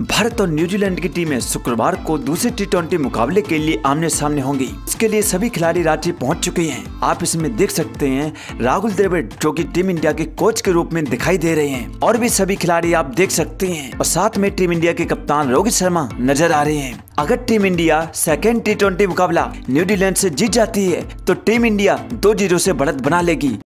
भारत और न्यूजीलैंड की टीमें शुक्रवार को दूसरे टी20 मुकाबले के लिए आमने सामने होंगी। इसके लिए सभी खिलाड़ी रांची पहुंच चुके हैं। आप इसमें देख सकते हैं राहुल द्रविड़ जो कि टीम इंडिया के कोच के रूप में दिखाई दे रहे हैं और भी सभी खिलाड़ी आप देख सकते हैं और साथ में टीम इंडिया के कप्तान रोहित शर्मा नजर आ रहे हैं। अगर टीम इंडिया सेकेंड टी20 मुकाबला न्यूजीलैंड से जीत जाती है तो टीम इंडिया 2-0 से बढ़त बना लेगी।